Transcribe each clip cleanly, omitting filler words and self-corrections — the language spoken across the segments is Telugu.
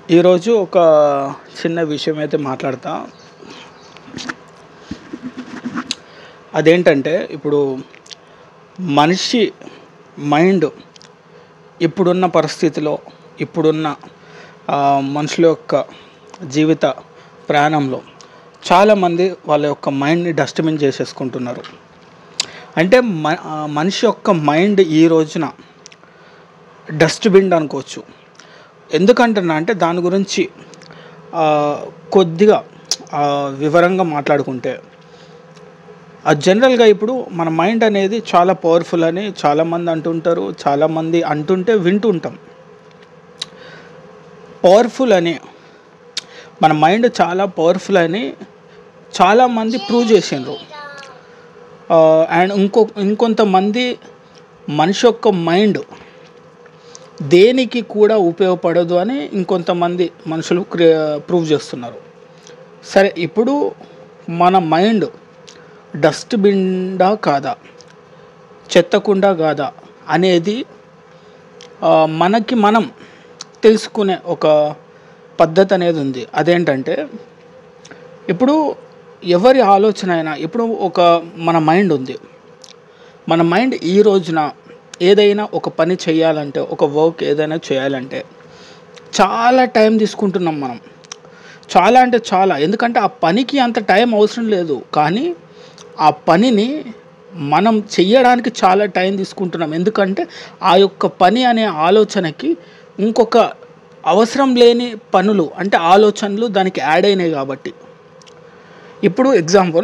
ఈరోజు ఒక చిన్న విషయం అయితే మాట్లాడతా. అదేంటంటే ఇప్పుడు మనిషి మైండ్ ఇప్పుడున్న పరిస్థితిలో ఇప్పుడున్న మనుషుల యొక్క జీవిత ప్రయాణంలో చాలామంది వాళ్ళ యొక్క మైండ్ని డస్ట్బిన్ చేసేసుకుంటున్నారు. అంటే మనిషి యొక్క మైండ్ ఈ రోజున డస్ట్బిన్ అనుకోవచ్చు. ఎందుకంటున్నా అంటే దాని గురించి కొద్దిగా వివరంగా మాట్లాడుకుంటే జనరల్గా ఇప్పుడు మన మైండ్ అనేది చాలా పవర్ఫుల్ అని చాలామంది అంటుంటారు, చాలామంది అంటుంటే వింటుంటాం. పవర్ఫుల్ అని మన మైండ్ చాలా పవర్ఫుల్ అని చాలామంది ప్రూవ్ చేసిండ్రు. అండ్ ఇంకొంతమంది మనిషి యొక్క మైండ్ దేనికి కూడా ఉపయోగపడదు అని ఇంకొంతమంది మనుషులు ప్రూవ్ చేస్తున్నారు. సరే, ఇప్పుడు మన మైండ్ డస్ట్బిన్డా కాదా, చెత్తకుండా కాదా అనేది మనకి మనం తెలుసుకునే ఒక పద్ధతి అనేది ఉంది. అదేంటంటే ఇప్పుడు ఎవరి ఆలోచన అయినా ఇప్పుడు మన మైండ్ ఉంది. మన మైండ్ ఈ రోజున ఏదైనా ఒక పని చేయాలంటే, ఒక వర్క్ ఏదైనా చేయాలంటే చాలా టైం తీసుకుంటున్నాం మనం. చాలా అంటే చాలా. ఎందుకంటే ఆ పనికి అంత టైం అవసరం లేదు, కానీ ఆ పనిని మనం చెయ్యడానికి చాలా టైం తీసుకుంటున్నాం. ఎందుకంటే ఆ యొక్క పని అనే ఆలోచనకి ఇంకొక అవసరం లేని పనులు అంటే ఆలోచనలు దానికి యాడ్ అయినాయి కాబట్టి. ఇప్పుడు ఎగ్జాంపుల్,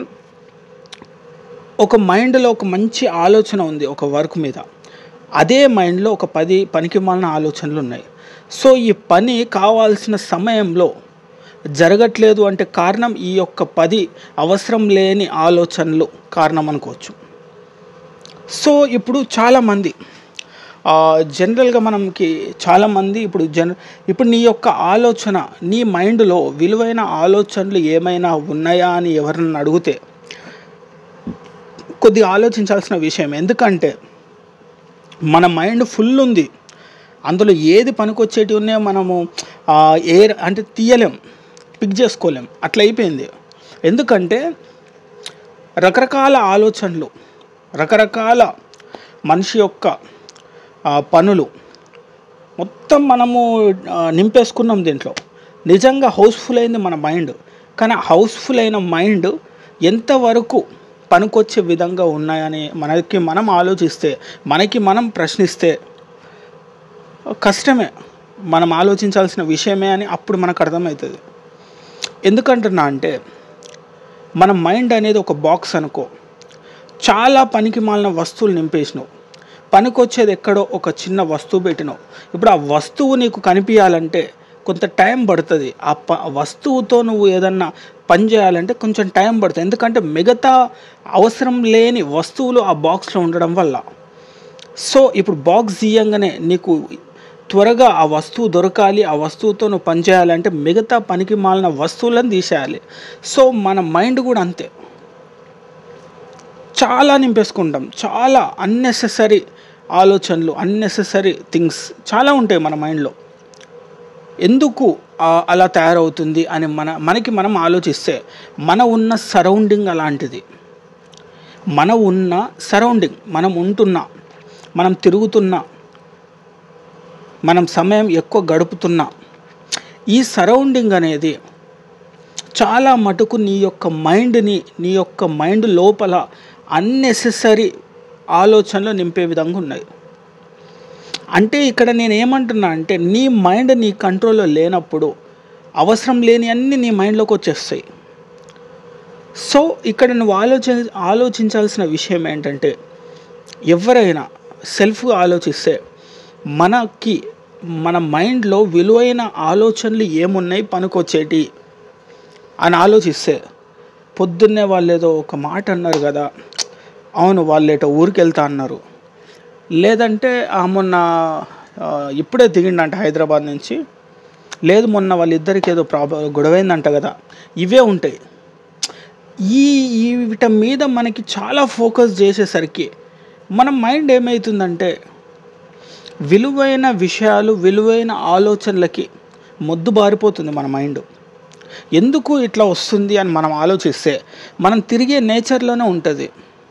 ఒక మైండ్లో ఒక మంచి ఆలోచన ఉంది ఒక వర్క్ మీద, అదే మైండ్లో ఒక 10 పనికిమాలిన ఆలోచనలు ఉన్నాయి. సో ఈ పని కావాల్సిన సమయంలో జరగట్లేదు అంటే కారణం ఈ యొక్క 10 అవసరం లేని ఆలోచనలు కారణం అనుకోవచ్చు. సో ఇప్పుడు చాలామంది జనరల్గా మనకి చాలామంది ఇప్పుడు నీ యొక్క ఆలోచన, నీ మైండ్లో విలువైన ఆలోచనలు ఏమైనా ఉన్నాయా అని ఎవరన్నా అడిగితే కొద్దిగా ఆలోచించాల్సిన విషయం. ఎందుకంటే మన మైండ్ ఫుల్ ఉంది, అందులో ఏది పనికొచ్చేటి ఉన్నాయో మనము అంటే తీయలేం, పిక్ చేసుకోలేం, అట్లా అయిపోయింది. ఎందుకంటే రకరకాల ఆలోచనలు, రకరకాల మనిషి యొక్క పనులు మొత్తం మనము నింపేసుకున్నాం దీంట్లో. నిజంగా హౌస్ఫుల్ అయింది మన మైండ్, కానీ హౌస్ఫుల్ అయిన మైండ్ ఎంతవరకు పనికొచ్చే విధంగా ఉన్నాయని మనకి మనం ఆలోచిస్తే, మనకి మనం ప్రశ్నిస్తే కష్టమే, మనం ఆలోచించాల్సిన విషయమే అని అప్పుడు మనకు అర్థమవుతుంది. ఎందుకంటున్నా అంటే మన మైండ్ అనేది ఒక బాక్స్ అనుకో, చాలా పనికి మాలిన వస్తువులు నింపేసినావు, పనికొచ్చేది ఎక్కడో ఒక చిన్న వస్తువు పెట్టినావు. ఇప్పుడు ఆ వస్తువు నీకు కనిపించాలంటే కొంత టైం పడుతుంది. ఆ వస్తువుతో నువ్వు ఏదన్నా పని చేయాలంటే కొంచెం టైం పడుతుంది. ఎందుకంటే మిగతా అవసరం లేని వస్తువులు ఆ బాక్స్లో ఉండడం వల్ల. సో ఇప్పుడు బాక్స్ తీయంగానే నీకు త్వరగా ఆ వస్తువు దొరకాలి, ఆ వస్తువుతో నువ్వు పని చేయాలంటే మిగతా పనికి మాలిన వస్తువులను తీసేయాలి. సో మన మైండ్ కూడా అంతే, చాలా నింపేసుకుంటాం. చాలా అన్నెసెసరీ ఆలోచనలు, అన్నెసెసరీ థింగ్స్ చాలా ఉంటాయి మన మైండ్లో. ఎందుకు అలా తయారవుతుంది అని మనకి మనం ఆలోచిస్తే, మన ఉన్న సరౌండింగ్ అలాంటిది. మన ఉన్న సరౌండింగ్, మనం ఉంటున్నా, మనం తిరుగుతున్నా, మనం సమయం ఎక్కువ గడుపుతున్నా, ఈ సరౌండింగ్ అనేది చాలా మటుకు నీ యొక్క మైండ్ లోపల అన్నెసెసరీ ఆలోచనలు నింపే విధంగా ఉన్నాయి. అంటే ఇక్కడ నేను ఏమంటున్నా అంటే నీ మైండ్ నీ కంట్రోల్లో లేనప్పుడు అవసరం లేని అన్నీ నీ మైండ్లోకి వచ్చేస్తాయి. సో ఇక్కడ నువ్వు ఆలోచించాల్సిన విషయం ఏంటంటే, ఎవరైనా సెల్ఫ్గా ఆలోచిస్తే మన మైండ్లో విలువైన ఆలోచనలు ఏమున్నాయి పనికొచ్చేటి అని ఆలోచిస్తే, పొద్దున్నే వాళ్ళు ఏదో ఒక మాట అన్నారు కదా, అవును వాళ్ళు ఏటో ఊరికి వెళ్తా అన్నారు, లేదంటే మొన్న ఇప్పుడే దిగిండంట హైదరాబాద్ నుంచి, లేదు మొన్న వాళ్ళిద్దరికి ఏదో గొడవైందంట కదా, ఇవే ఉంటాయి. వీటి మీద మనకి చాలా ఫోకస్ చేసేసరికి మన మైండ్ ఏమవుతుందంటే విలువైన విషయాలు, విలువైన ఆలోచనలకి మొద్దు బారిపోతుంది మన మైండ్. ఎందుకు ఇట్లా వస్తుంది అని మనం ఆలోచిస్తే మనం తిరిగే నేచర్లోనే ఉంటుంది.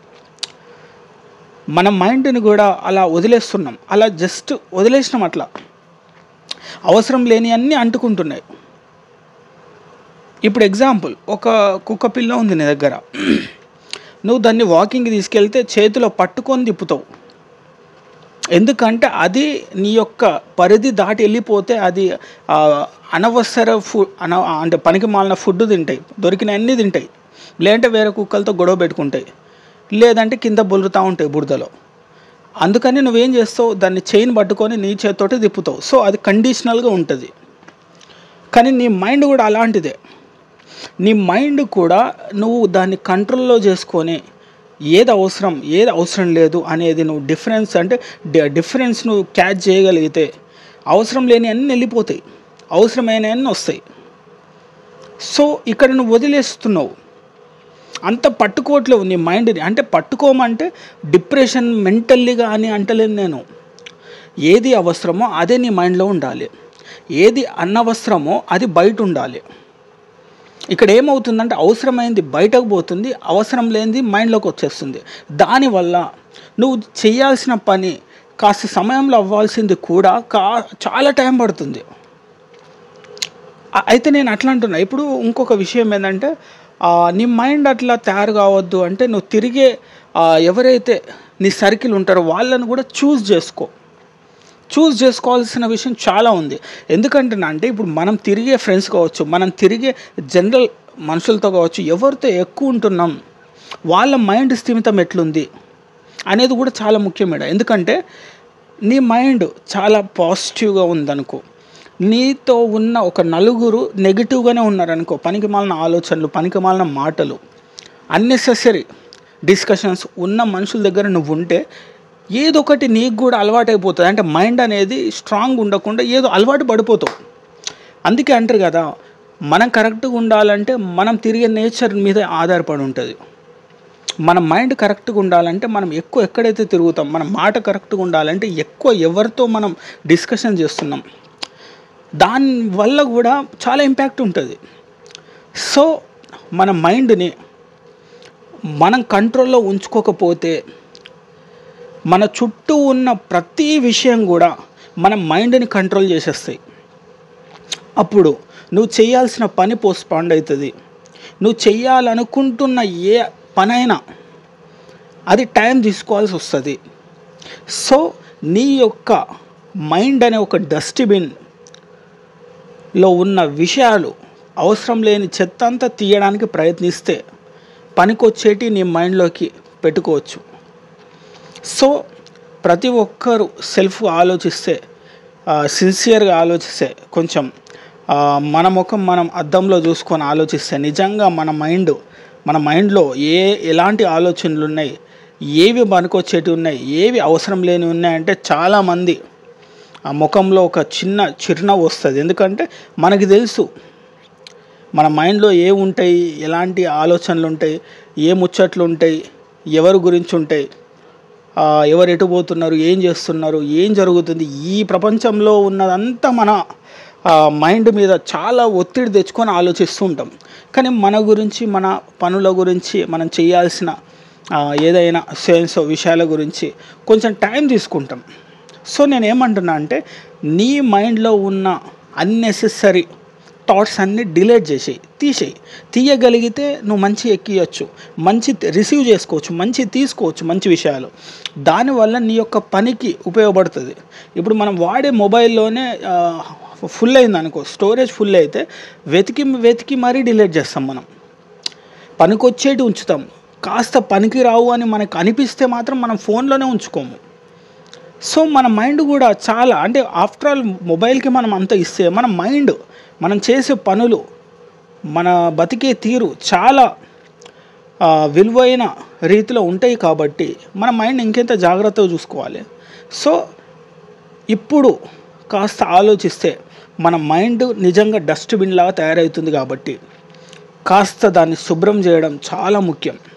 మన మైండ్ని కూడా అలా వదిలేస్తున్నాం, అలా జస్ట్ వదిలేసినాం. అట్లా అవసరం లేని అన్నీ అంటుకుంటున్నాయి. ఇప్పుడు ఎగ్జాంపుల్, ఒక కుక్క పిల్ల ఉంది నీ దగ్గర, నువ్వు దాన్ని వాకింగ్కి తీసుకెళ్తే చేతిలో పట్టుకొని తిప్పుతావు. ఎందుకంటే అది నీ యొక్క పరిధి దాటి వెళ్ళిపోతే అది అనవసర అంటే పనికి మాలిన ఫుడ్ తింటాయి, దొరికిన అన్నీ తింటాయి, లేదంటే వేరే కుక్కలతో గొడవ పెట్టుకుంటాయి, లేదంటే కింద బొలురుతూ ఉంటాయి బురదలో. అందుకని నువ్వేం చేస్తావు, దాన్ని చైన్ పట్టుకొని నీ చేతితోటి తిప్పుతావు. సో అది కండిషనల్గా ఉంటుంది. కానీ నీ మైండ్ కూడా అలాంటిదే. నీ మైండ్ కూడా నువ్వు దాన్ని కంట్రోల్లో చేసుకొని ఏది అవసరం లేదు అనేది నువ్వు డిఫరెన్స్ నువ్వు క్యాచ్ చేయగలిగితే అవసరం లేని అన్నీ వెళ్ళిపోతాయి, అవసరమైన అన్నీ వస్తాయి. సో ఇక్కడ నువ్వు వదిలేస్తున్నావు, అంత పట్టుకోవట్లేవు నీ మైండ్ని. అంటే పట్టుకోమంటే డిప్రెషన్ మెంటల్లీగా అని అంటలేను నేను. ఏది అవసరమో అదే నీ మైండ్లో ఉండాలి, ఏది అనవసరమో అది బయట ఉండాలి. ఇక్కడ ఏమవుతుందంటే అవసరమైంది బయటకు పోతుంది, అవసరం లేనిది మైండ్లోకి వచ్చేస్తుంది. దానివల్ల నువ్వు చేయాల్సిన పని కాస్త సమయంలో అవ్వాల్సింది కూడా చాలా టైం పడుతుంది. అయితే నేను అట్లా అంటున్నా. ఇప్పుడు ఇంకొక విషయం ఏంటంటే, నీ మైండ్ అట్లా తయారు కావద్దు అంటే నువ్వు తిరిగే ఎవరైతే నీ సర్కిల్ ఉంటారో వాళ్ళని కూడా చూస్ చేసుకోవాల్సిన విషయం చాలా ఉంది. ఎందుకంటే అంటే ఇప్పుడు మనం తిరిగే ఫ్రెండ్స్ కావచ్చు, మనం తిరిగే జనరల్ మనుషులతో కావచ్చు, ఎవరితో ఎక్కువ ఉంటున్నాం, వాళ్ళ మైండ్ స్థిమితం ఎట్లుంది అనేది కూడా చాలా ముఖ్యమేడ. ఎందుకంటే నీ మైండ్ చాలా పాజిటివ్గా ఉందనుకో, నీతో ఉన్న ఒక నలుగురు నెగిటివ్గానే ఉన్నారనుకో, పనికి మాలిన ఆలోచనలు, పనికి మాలిన మాటలు, అన్నెసెసరీ డిస్కషన్స్ ఉన్న మనుషుల దగ్గర నువ్వు ఉంటే ఏదో ఒకటి నీకు కూడా అలవాటైపోతుంది. అంటే మైండ్ అనేది స్ట్రాంగ్ ఉండకుండా ఏదో అలవాటు పడిపోతావు. అందుకే అంటారు కదా, మనం కరెక్ట్గా ఉండాలంటే మనం తిరిగే నేచర్ మీద ఆధారపడి ఉంటుంది. మన మైండ్ కరెక్ట్గా ఉండాలంటే మనం ఎక్కువ ఎక్కడైతే తిరుగుతాం, మన మాట కరెక్ట్గా ఉండాలంటే ఎక్కువ ఎవరితో మనం డిస్కషన్ చేస్తున్నాం, దానివల్ల కూడా చాలా ఇంపాక్ట్ ఉంటుంది. సో మన మైండ్ని మనం కంట్రోల్లో ఉంచుకోకపోతే మన చుట్టూ ఉన్న ప్రతి విషయం కూడా మన మైండ్ని కంట్రోల్ చేసేస్తాయి. అప్పుడు నువ్వు చేయాల్సిన పని పోస్ట్పోండ్ అవుతుంది. నువ్వు చేయాలనుకుంటున్న ఏ పనైనా అది టైం తీసుకోవాల్సి వస్తుంది. సో నీ యొక్క మైండ్ అనే ఒక డస్ట్బిన్లో ఉన్న విషయాలు, అవసరం లేని చెత్త అంతా తీయడానికి ప్రయత్నిస్తే పనికొచ్చేటి నీ మైండ్లోకి పెట్టుకోవచ్చు. సో ప్రతి ఒక్కరు సెల్ఫ్ ఆలోచిస్తే, సిన్సియర్గా ఆలోచిస్తే, కొంచెం మన ముఖం మనం అద్దంలో చూసుకొని ఆలోచిస్తే నిజంగా మన మైండ్లో ఎలాంటి ఆలోచనలు ఉన్నాయి, ఏవి పనికొచ్చేటి ఉన్నాయి, ఏవి అవసరం లేని ఉన్నాయంటే చాలామంది ఆ ముఖంలో ఒక చిన్న చిరునవ్వు వస్తుంది. ఎందుకంటే మనకి తెలుసు మన మైండ్లో ఉంటాయి, ఎలాంటి ఆలోచనలు ఉంటాయి, ఏ ముచ్చట్లు ఉంటాయి, ఎవరి గురించి ఉంటాయి, ఎవరు ఎటు పోతున్నారు, ఏం చేస్తున్నారు, ఏం జరుగుతుంది, ఈ ప్రపంచంలో ఉన్నదంతా మన మైండ్ మీద చాలా ఒత్తిడి తెచ్చుకొని ఆలోచిస్తూ ఉంటాం. కానీ మన గురించి, మన పనుల గురించి, మనం చేయాల్సిన ఏదైనా విషయాల గురించి కొంచెం టైం తీసుకుంటాం. సో నేనేమంటున్నా అంటే నీ మైండ్లో ఉన్న అన్నెసెసరీ థాట్స్ అన్నీ డిలీట్ తీయగలిగితే నువ్వు మంచి ఎక్కియచ్చు, మంచి రిసీవ్ చేసుకోవచ్చు, మంచి తీసుకోవచ్చు, మంచి విషయాలు. దానివల్ల నీ యొక్క పనికి ఉపయోగపడుతుంది. ఇప్పుడు మనం వాడే మొబైల్లోనే ఫుల్ అయింది అనుకో, స్టోరేజ్ ఫుల్ అయితే వెతికి మరీ డిలీట్ చేస్తాం. మనం పనికొచ్చేటి ఉంచుతాం, కాస్త పనికి రావు అని మనకు అనిపిస్తే మాత్రం మనం ఫోన్లోనే ఉంచుకోము. సో మన మైండ్ కూడా చాలా, అంటే ఆఫ్టర్ ఆల్ మొబైల్కి మనం అంత ఇస్తే మన మైండ్, మనం చేసే పనులు, మన బతికే తీరు చాలా విలువైన రీతిలో ఉంటాయి. కాబట్టి మన మైండ్ ఇంకెంత జాగ్రత్తగా చూసుకోవాలి. సో ఇప్పుడు కాస్త ఆలోచిస్తే మన మైండ్ నిజంగా డస్ట్బిన్ లాగా తయారవుతుంది. కాబట్టి కాస్త దాన్ని శుభ్రం చేయడం చాలా ముఖ్యం.